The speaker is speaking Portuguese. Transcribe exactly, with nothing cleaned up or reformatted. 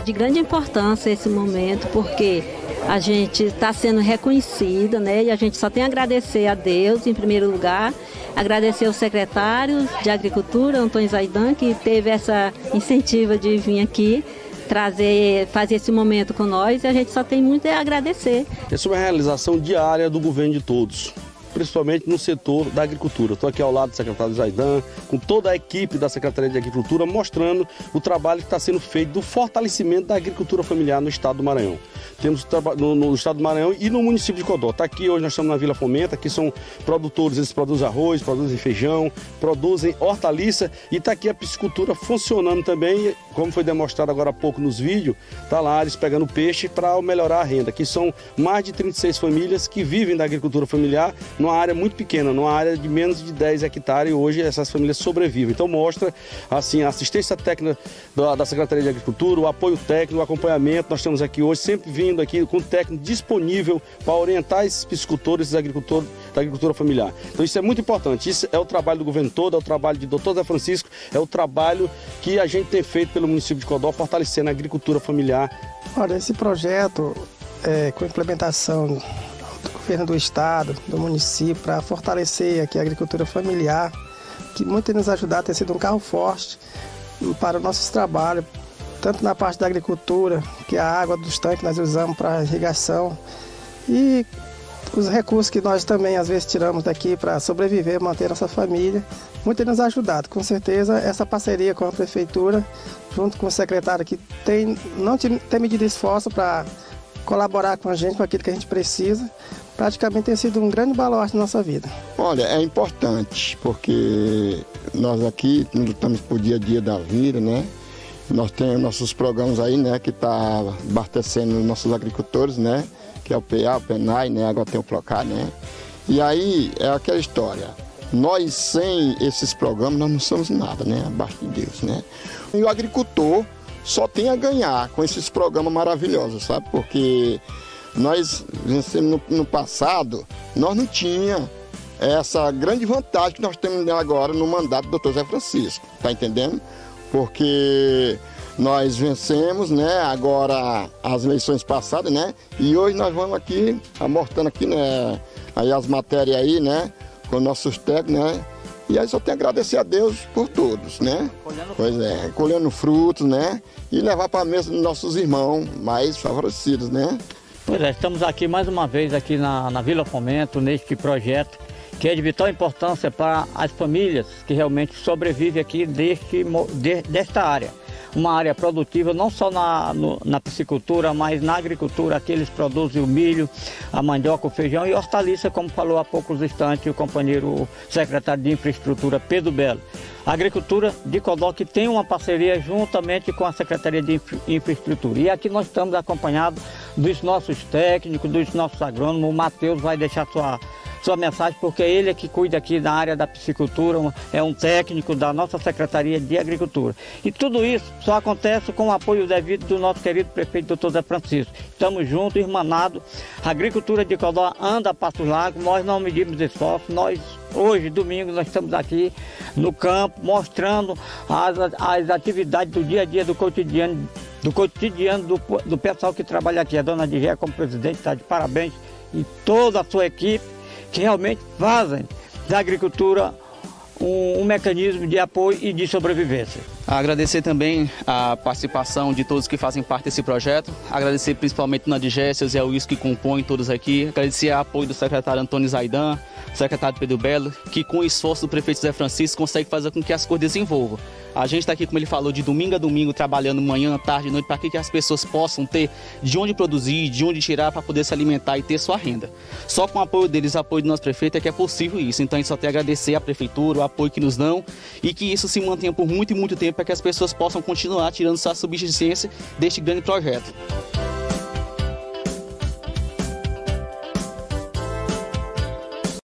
de grande importância esse momento, porque a gente está sendo reconhecida, né? E a gente só tem a agradecer a Deus, em primeiro lugar, agradecer ao secretário de Agricultura, Antônio Zaidan, que teve essa incentiva de vir aqui trazer, fazer esse momento com nós, e a gente só tem muito a agradecer. Essa é uma realização diária do governo de todos, principalmente no setor da agricultura. Estou aqui ao lado do secretário Zaidan, com toda a equipe da Secretaria de Agricultura, mostrando o trabalho que está sendo feito do fortalecimento da agricultura familiar no estado do Maranhão. Temos no, no estado do Maranhão e no município de Codó. Está aqui hoje, nós estamos na Vila Fomenta, aqui são produtores, eles produzem arroz, produzem feijão, produzem hortaliça, e está aqui a piscicultura funcionando também, como foi demonstrado agora há pouco nos vídeos, está lá eles pegando peixe para melhorar a renda. Aqui são mais de trinta e seis famílias que vivem da agricultura familiar numa área muito pequena, numa área de menos de dez hectares, e hoje essas famílias sobrevivem. Então mostra assim, a assistência técnica da, da Secretaria de Agricultura, o apoio técnico, o acompanhamento. Nós estamos aqui hoje sempre vindo aqui com o técnico disponível para orientar esses piscicultores, esses agricultores da agricultura familiar. Então isso é muito importante, isso é o trabalho do governo todo, é o trabalho de doutor Zé Francisco, é o trabalho que a gente tem feito pelo município de Codó, fortalecendo a agricultura familiar. Olha, esse projeto, é, com implementação do governo do estado, do município, para fortalecer aqui a agricultura familiar, que muito tem nos ajudado, tem sido um carro forte para os nossos trabalhos, tanto na parte da agricultura, que é a água dos tanques nós usamos para irrigação, e os recursos que nós também às vezes tiramos daqui para sobreviver, manter nossa família, muito tem nos ajudado. Com certeza essa parceria com a prefeitura, junto com o secretário que tem, não tem medido esforço para colaborar com a gente, com aquilo que a gente precisa, praticamente tem sido um grande baluarte na nossa vida. Olha, é importante, porque nós aqui lutamos por dia a dia da vida, né? Nós temos nossos programas aí, né, que está abastecendo nossos agricultores, né, que é o P A, o PENAI, né, agora tem o PROCAR, né. E aí é aquela história, nós sem esses programas nós não somos nada, né, abaixo de Deus, né. E o agricultor só tem a ganhar com esses programas maravilhosos, sabe, porque nós vencemos no, no passado, nós não tínhamos essa grande vantagem que nós temos agora no mandato do doutor Zé Francisco, tá entendendo? Porque nós vencemos, né, agora as eleições passadas, né, e hoje nós vamos aqui, amortando aqui, né, aí as matérias aí, né, com nossos técnicos, né, e aí só tenho a agradecer a Deus por todos, né, colhendo pois é, colhendo frutos, né, e levar para a mesa dos nossos irmãos mais favorecidos, né. Pois é, estamos aqui mais uma vez aqui na, na Vila Fomento, neste projeto, que é de vital importância para as famílias que realmente sobrevivem aqui deste, de, desta área. Uma área produtiva não só na, no, na piscicultura, mas na agricultura. Aqui eles produzem o milho, a mandioca, o feijão e hortaliça, como falou há poucos instantes o companheiro secretário de Infraestrutura, Pedro Belo. A agricultura de Codó que tem uma parceria juntamente com a Secretaria de Infraestrutura. E aqui nós estamos acompanhados dos nossos técnicos, dos nossos agrônomos. O Matheus vai deixar sua... sua mensagem, porque ele é que cuida aqui da área da piscicultura, é um técnico da nossa Secretaria de Agricultura. E tudo isso só acontece com o apoio devido do nosso querido prefeito doutor Zé Francisco. Estamos juntos, irmanados, a agricultura de Codó anda a passos largos, nós não medimos esforço, nós hoje, domingo, nós estamos aqui no campo, mostrando as, as atividades do dia a dia, do cotidiano, do cotidiano do, do pessoal que trabalha aqui. A dona Digé, como presidente, está de parabéns, e toda a sua equipe, que realmente fazem da agricultura um, um mecanismo de apoio e de sobrevivência. Agradecer também a participação de todos que fazem parte desse projeto, agradecer principalmente na Digécia, o Zé Luiz que compõe todos aqui, agradecer o apoio do secretário Antônio Zaidan, secretário Pedro Belo, que com o esforço do prefeito Zé Francisco consegue fazer com que as coisas desenvolvam. A gente está aqui, como ele falou, de domingo a domingo, trabalhando manhã, tarde, noite, para que as pessoas possam ter de onde produzir, de onde tirar para poder se alimentar e ter sua renda. Só com o apoio deles, o apoio do nosso prefeito, é que é possível isso. Então a gente só tem a agradecer à prefeitura, o apoio que nos dão e que isso se mantenha por muito e muito tempo para que as pessoas possam continuar tirando sua subsistência deste grande projeto.